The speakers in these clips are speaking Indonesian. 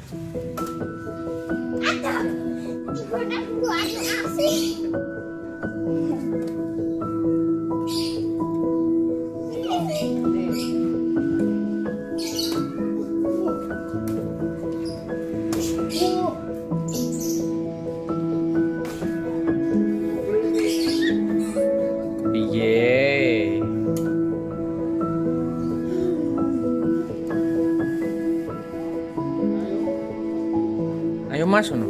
Ayo Mas, nih,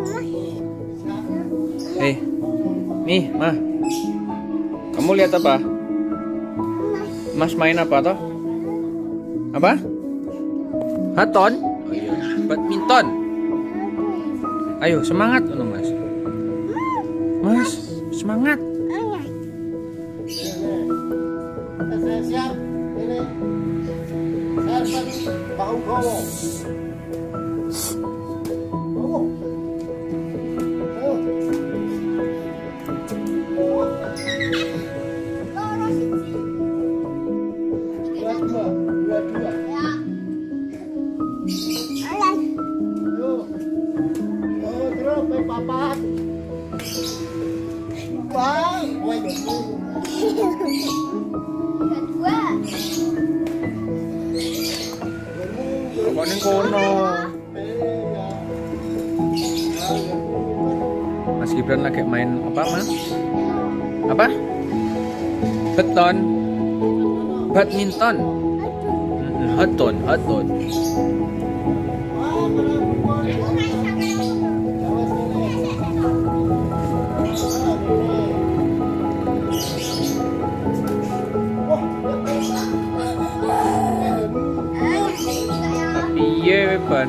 Ma. Kamu lihat apa? Mas main apa toh? Apa? Haton? Oh, iya. Badminton. Ayo semangat, Mas. Mas, semangat. Siap. Ini. Bau gowo. Papat. Wah, gue dulu. Kedua. Kok ning kono? Mas Gibran lagi main apa, Mas? Apa? Beton. Badminton. Haton. Piye ban?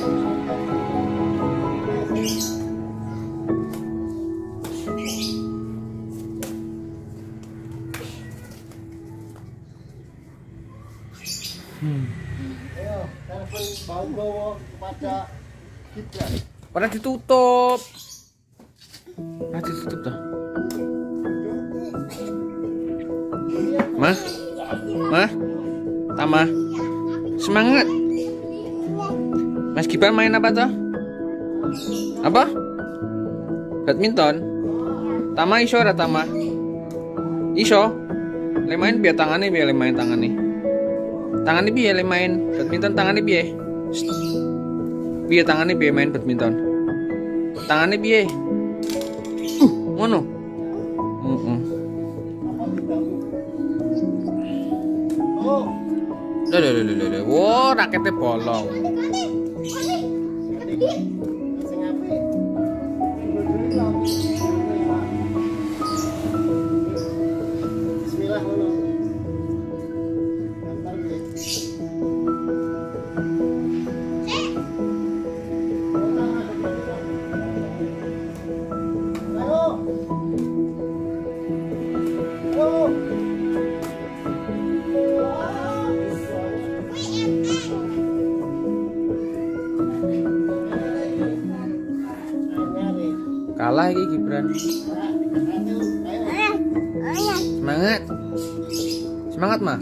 Ayo, telepon bau gowo kepada Gibran. Pada ditutup. Pada ditutup toh. Mah, Tama, semangat. Mas Gibran main apa toh? Apa? Badminton. Tama iso ora Tama? Iso. Le main biar tangannya biar le main tangannya. Tangannya biar le main badminton tangannya biar. Biar tangannya biar main badminton. Tangannya biar. Ngono. Lho. Wow, raketnya bolong. Bismillah. Kalah iki Gibran. Semangat mah.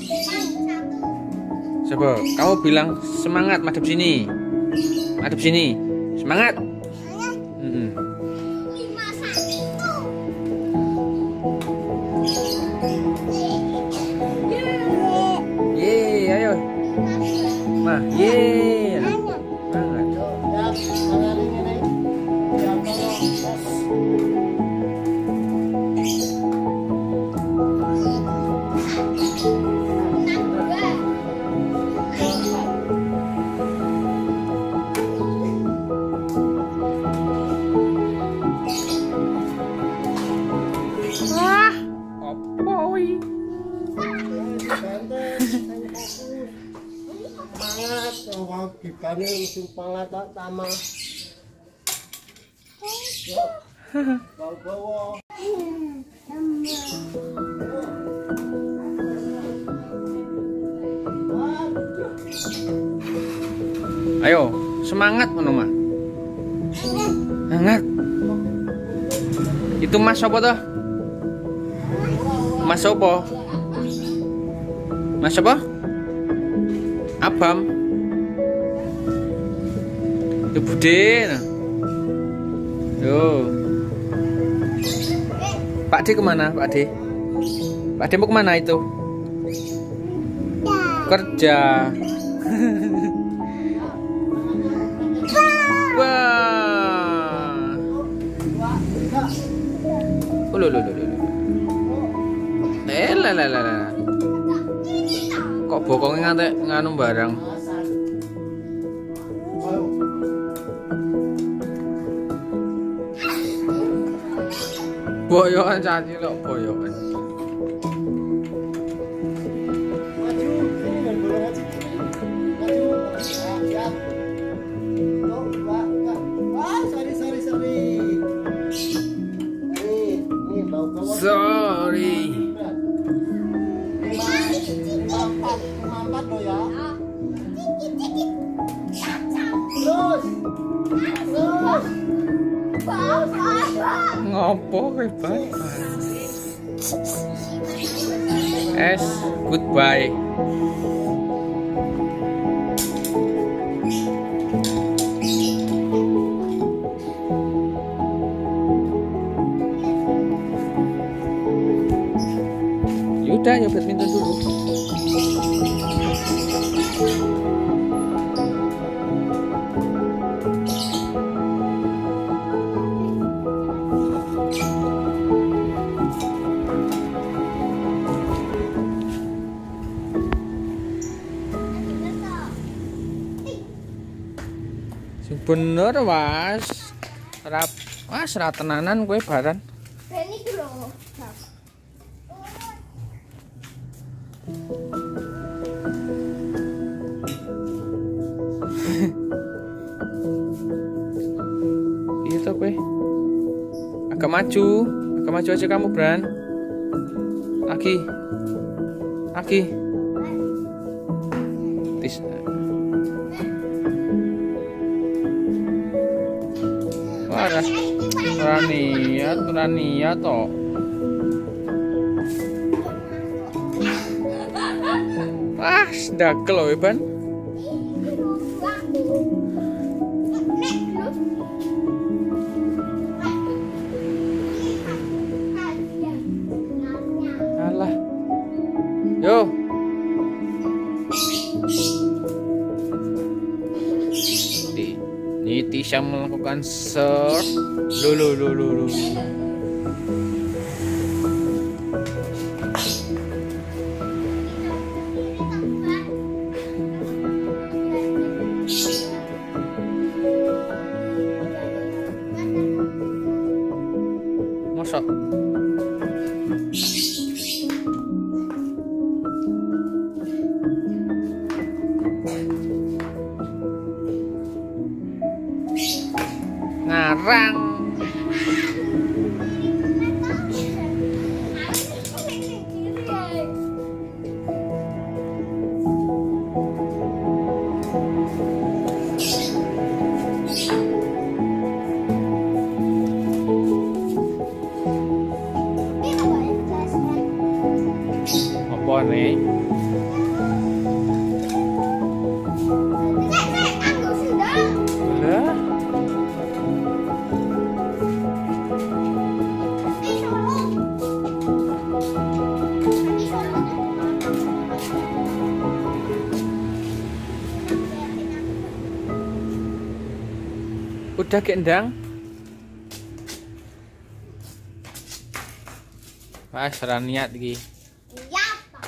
Coba kamu bilang semangat, madep sini. Semangat. Yeay, ayo. Mah, yeay. Semangat. Gibran musim panglatak Tama. Bawa. Ayo, semangat menuma. Semangat. Itu Mas apa toh? Mas apa? Mas apa? Abam. Tuh Bude. Nah. Yo. Pak D kemana? Pak D? Pak D mau kemana itu? Kerja. Wah. Loh. Lah. Kok bokongnya ngantek nganu barang? Boyokan caci lo boyokan. Sorry. Empat lo ya. Terus. Ngopo hebat. Goodbye. Yaudah, ya badminton dulu. Bener was, ora tenanan kowe baran. Ben iki lho. Iya toh kowe. Agak maju aja kamu, Bran. Lagi. Tis. Ora niat toh. Ndagel loh, Ban. Alah. Yo. Ini Tisha melakukan surf. Loh. Mosok. Ngarang. Apa nih? Lah. Udah gendang. Wah, ora niat iki. Iya, Pak.